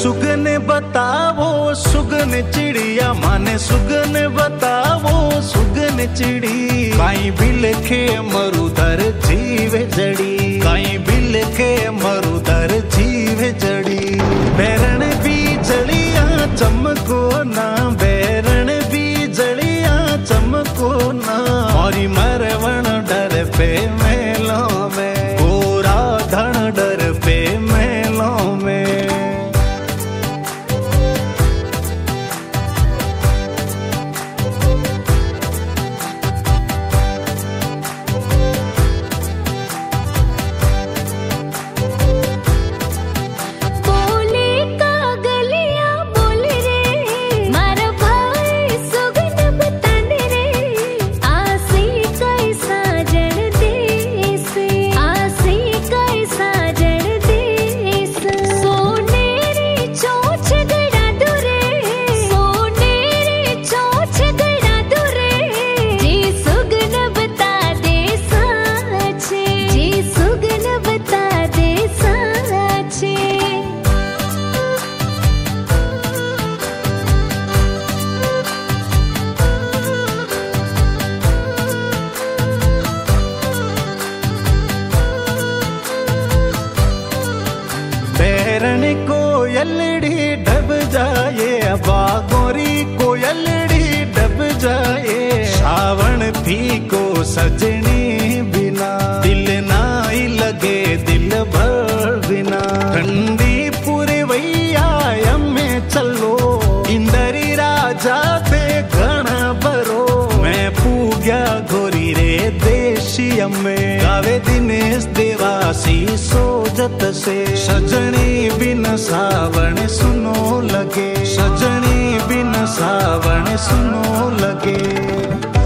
सुगन बतावो सुगन चिड़िया माने सुगन बतावो सुगन चिड़ी काई बिलखे मरुधर जीवे जड़ी काई बिलखे मरुधर जीवे जड़ी बैरण भी जड़िया चमको ना बैरण भी जड़िया चमको ना और मरवण डर पे मेलों में गोरा धन डर पे मेलों में बैरण कोयलड़ी डब जाए बागोरी कोयलड़ी डब जाए श्रावण फीको सजनी बिना दिल नाई लगे दिल भर बिना ठंडी पुरवैया में चलो इंदरी राजा पे घना भरो मैं पूग्या गोरी रे देशिया में गावे दिनेश देवासी सोजत से सजनी बिन सावण सुनो लगे सजनी बिन सावण सुनो लगे।